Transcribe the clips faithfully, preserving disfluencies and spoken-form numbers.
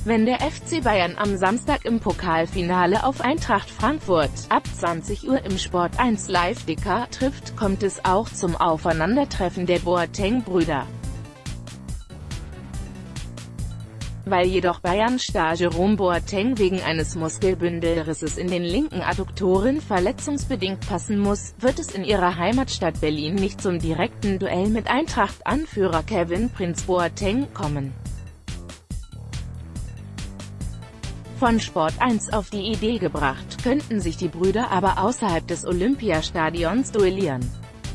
wenn der F C Bayern am Samstag im Pokalfinale auf Eintracht Frankfurt, ab zwanzig Uhr im Sport eins Live-Ticker, trifft, kommt es auch zum Aufeinandertreffen der Boateng-Brüder. Weil jedoch Bayern-Star Jerome Boateng wegen eines Muskelbündelrisses in den linken Adduktoren verletzungsbedingt passen muss, wird es in ihrer Heimatstadt Berlin nicht zum direkten Duell mit Eintracht-Anführer Kevin Prince Boateng kommen. Von Sport eins auf die Idee gebracht, könnten sich die Brüder aber außerhalb des Olympiastadions duellieren.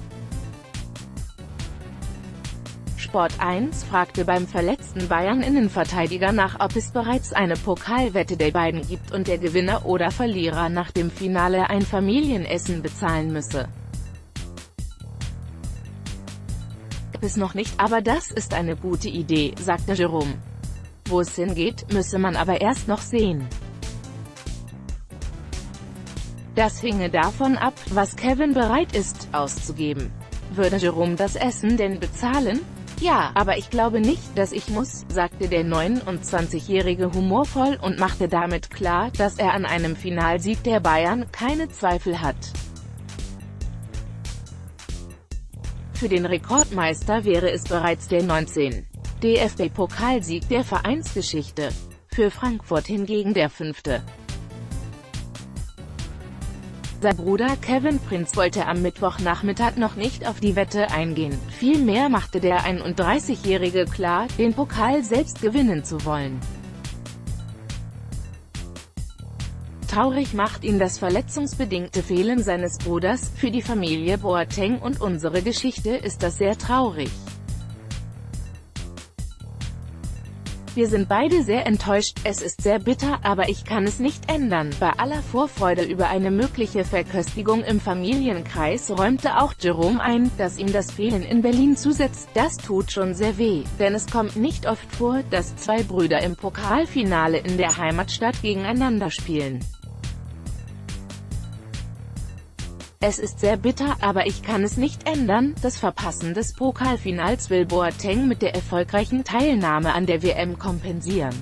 Sport eins fragte beim verletzten Bayern-Innenverteidiger nach, ob es bereits eine Pokalwette der beiden gibt und der Gewinner oder Verlierer nach dem Finale ein Familienessen bezahlen müsse. Bis noch nicht, aber das ist eine gute Idee, sagte Jerome. Wo es hingeht, müsse man aber erst noch sehen. Das hinge davon ab, was Kevin bereit ist, auszugeben. Würde Jerome das Essen denn bezahlen? Ja, aber ich glaube nicht, dass ich muss, sagte der neunundzwanzigjährige humorvoll und machte damit klar, dass er an einem Finalsieg der Bayern keine Zweifel hat. Für den Rekordmeister wäre es bereits der neunzehnte D F B-Pokalsieg der Vereinsgeschichte. Für Frankfurt hingegen der fünfte. Sein Bruder Kevin Prince wollte am Mittwochnachmittag noch nicht auf die Wette eingehen, vielmehr machte der einunddreißigjährige klar, den Pokal selbst gewinnen zu wollen. Traurig macht ihn das verletzungsbedingte Fehlen seines Bruders, für die Familie Boateng und unsere Geschichte ist das sehr traurig. Wir sind beide sehr enttäuscht, es ist sehr bitter, aber ich kann es nicht ändern. Bei aller Vorfreude über eine mögliche Verköstigung im Familienkreis räumte auch Jerome ein, dass ihm das Fehlen in Berlin zusetzt. Das tut schon sehr weh, denn es kommt nicht oft vor, dass zwei Brüder im Pokalfinale in der Heimatstadt gegeneinander spielen. Es ist sehr bitter, aber ich kann es nicht ändern. Das Verpassen des Pokalfinals will Boateng mit der erfolgreichen Teilnahme an der W M kompensieren.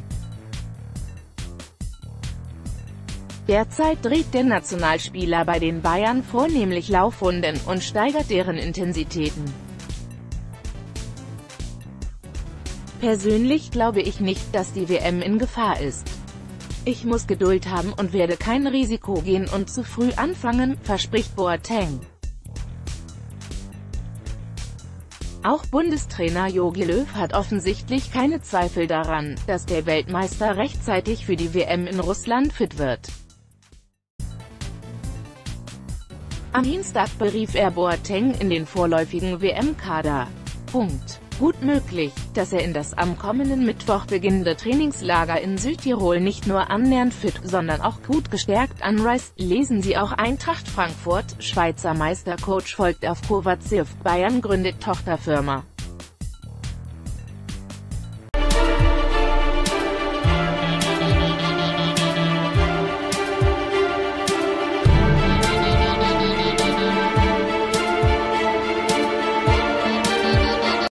Derzeit dreht der Nationalspieler bei den Bayern vornehmlich Laufrunden und steigert deren Intensitäten. Persönlich glaube ich nicht, dass die W M in Gefahr ist. Ich muss Geduld haben und werde kein Risiko gehen und zu früh anfangen, verspricht Boateng. Auch Bundestrainer Jogi Löw hat offensichtlich keine Zweifel daran, dass der Weltmeister rechtzeitig für die W M in Russland fit wird. Am Dienstag berief er Boateng in den vorläufigen W M-Kader. Punkt. Gut möglich, dass er in das am kommenden Mittwoch beginnende Trainingslager in Südtirol nicht nur annähernd fit, sondern auch gut gestärkt anreist. Lesen Sie auch Eintracht Frankfurt, Schweizer Meistercoach folgt auf Kovacev, Bayern gründet Tochterfirma.